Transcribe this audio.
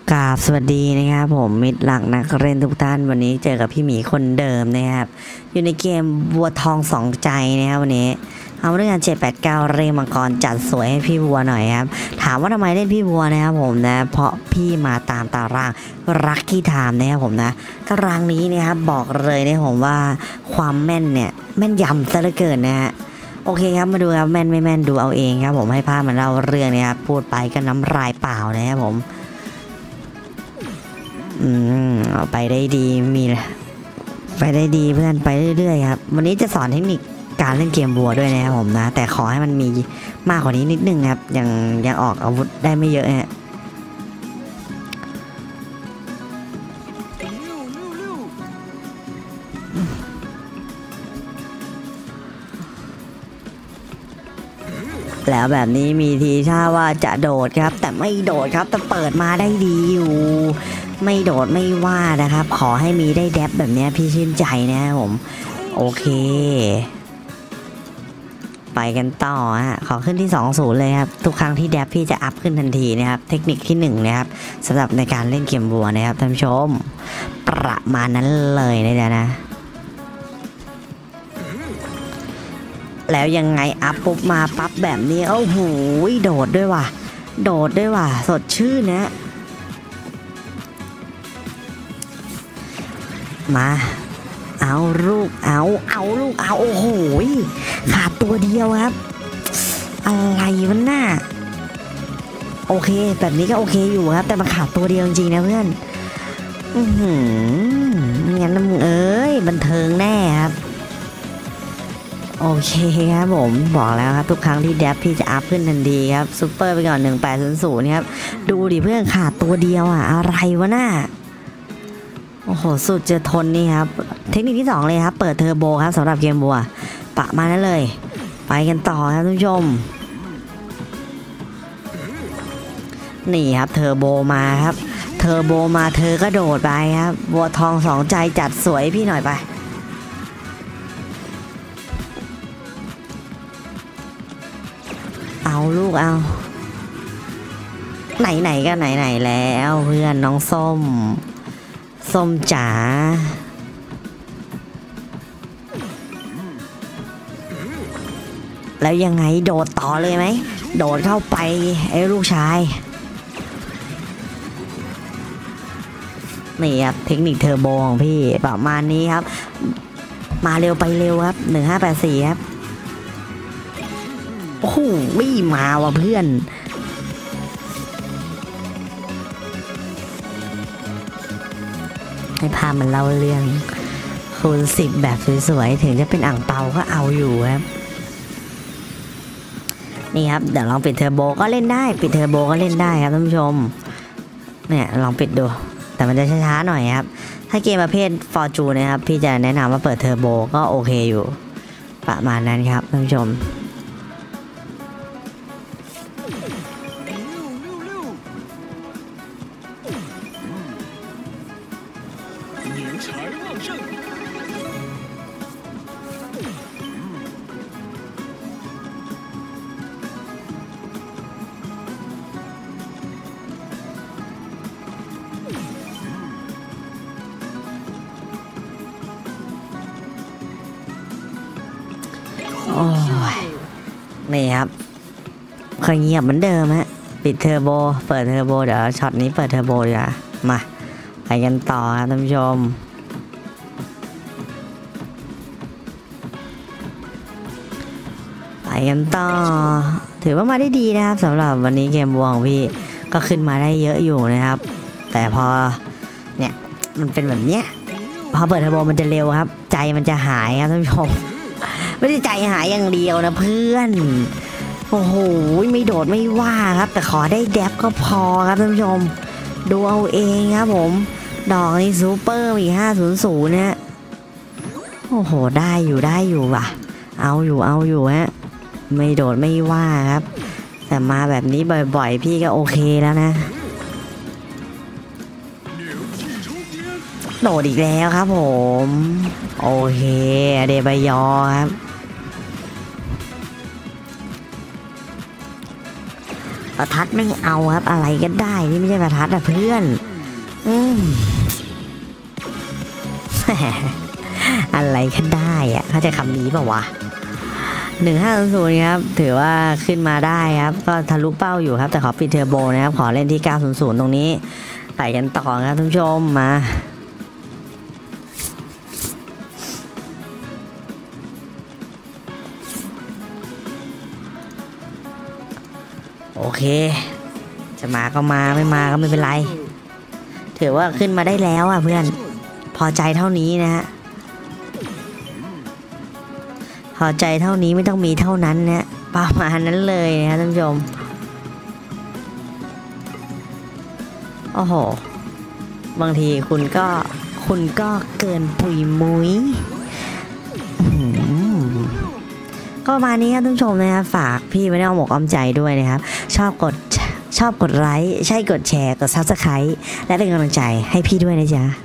กราบสวัสดีนะครับผมมิตรหลักนักเรียนทุกท่านวันนี้เจอกับพี่หมีคนเดิมนะครับอยู่ในเกมวัวทองสองใจนะครับวันนี้เอาเรื่อง789เรมังกรจัดสวยให้พี่วัวหน่อยครับถามว่าทำไมเล่นพี่วัวนะครับผมนะเพราะพี่มาตามตารางรักกี้ไทม์นะครับผมนะตารางนี้นะครับบอกเลยนะผมว่าความแม่นเนี่ยแม่นยำซะเหลือเกินนะฮะโอเคครับมาดูครับแม่นไม่แม่นดูเอาเองครับผมให้ภาพมันเล่าเรื่องนะครับพูดไปก็น้ำลายเปล่านะครับผมไปได้ดีไปได้ดีเพื่อนไปเรื่อยๆครับวันนี้จะสอนเทคนิคการเล่นเกมบัวด้วยนะครับผมนะแต่ขอให้มันมีมากกว่านี้นิดนึงครับยังออกอาวุธได้ไม่เยอะฮะแล้วแบบนี้มีทีท่าว่าจะโดดครับแต่ไม่โดดครับแต่เปิดมาได้ดีอยู่ไม่โดดไม่ว่านะครับขอให้มีได้แดบแบบนี้พี่ชื่นใจนะครับผมโอเคไปกันต่อฮะขอขึ้นที่20เลยครับทุกครั้งที่แดบพี่จะอัพขึ้นทันทีนะครับเทคนิคที่1นะครับสำหรับในการเล่นเกมบัวนะครับท่านผู้ชมประมาณนั้นเลยนะแล้วยังไงอัพปุ๊บมาปั๊บแบบนี้โอ้โหโดดด้วยว่ะสดชื่นนะมาเอาลูกเอาโอ้โหขาดตัวเดียวครับอะไรวะน่าโอเคแบบนี้ก็โอเคอยู่ครับแต่มันขาดตัวเดียวจริงๆนะเพื่อนงั้นมึงบันเทิงแน่ครับโอเคครับผมบอกแล้วครับทุกครั้งที่แดบพี่จะอัพขึ้นทันทีครับซุปเปอร์ไปก่อน1800ครับดูดิเพื่อนขาดตัวเดียวอะไรวะน่าโอ้โหสุดจะทนนี่ครับเทคนิคที่2เลยครับเปิดเทอร์โบครับสำหรับเกมบัวปะมานั่นเลยไปกันต่อครับท่านผู้ชมนี่ครับเทอร์โบมาครับเทอร์โบมาเธอก็โดดไปครับบัวทองสองใจจัดสวยพี่หน่อยไปเอาลูกเอาไหนก็ไหนแล้วเพื่อนน้องส้มจ๋าแล้วยังไงโดดต่อเลยไหมโดดเข้าไปไอ้ลูกชายนี่ครับเทคนิคเทอร์โบของพี่ประมาณนี้ครับมาเร็วไปเร็วครับ1584ครับโอ้โหมาว่ะเพื่อนให้พามันเล่าเรื่องคูณ10แบบสวยๆถึงจะเป็นอ่างเปาก็เอาอยู่ครับนี่ครับเดี๋ยวลองปิดเทอร์โบก็เล่นได้ปิดเทอร์โบก็เล่นได้ครับท่านผู้ชมเนี่ยลองปิดดูแต่มันจะช้าๆหน่อยครับถ้าเกมประเภทฟอร์จูนนะครับพี่จะแนะนำว่าเปิดเทอร์โบก็โอเคอยู่ประมาณนั้นครับท่านผู้ชมโอ้ยนี่ครับค่อยเงียบเหมือนเดิมฮะปิดเทอร์โบเปิดเทอร์โบเดี๋ยวช็อตนี้เปิดเทอร์โบดีกว่ามาไปกันต่อครับท่านผู้ชมไปกันต่อถือว่ามาได้ดีนะครับสำหรับวันนี้เกมบัวของพี่ก็ขึ้นมาได้เยอะอยู่นะครับแต่พอเนี่ยมันเป็นแบบเนี้ยพอเปิดเทอร์โบมันจะเร็วครับใจมันจะหายครับท่านผู้ชมไม่ได้ใจหายอย่างเดียวนะเพื่อนโอ้โหไม่โดดไม่ว่าครับแต่ขอได้แดบก็พอครับท่านผู้ชมดูเอาเองครับผมดอกนี้ซูเปอร์อีก500เนี่ยโอ้โหได้อยู่ว่ะเอาอยู่ฮะไม่โดดไม่ว่าครับแต่มาแบบนี้บ่อยๆพี่ก็โอเคแล้วนะโดดอีกแล้วครับผมโอเคเดบายอครับประทัดไม่เอาครับอะไรก็ได้นี่ไม่ใช่ประทัดอะเพื่อนอะไรก็ได้อะเข้าใจคำนี้เปล่าวะ1500ครับถือว่าขึ้นมาได้ครับก็ทะลุเป้าอยู่ครับแต่ขอปิดเทอร์โบนะครับขอเล่นที่900ตรงนี้ไปกันต่อครับท่านผู้ชมมาโอเคจะมาก็มาไม่มาก็ไม่เป็นไรถือว่าขึ้นมาได้แล้วอ่ะเพื่อนพอใจเท่านี้นะฮะพอใจเท่านี้ไม่ต้องมีเท่านั้นนะประมาณนั้นเลยนะท่านผู้ชมโอ้โหบางทีคุณก็เกินปุยมุ้ยก็ประมาณนี้ครับท่านผู้ชมนะครับฝากพี่ไว้ในอ้อมอกอ้อมใจด้วยนะครับชอบกดไลค์ใช่กดแชร์กด Subscribe และเป็นกำลังใจให้พี่ด้วยนะจ๊ะ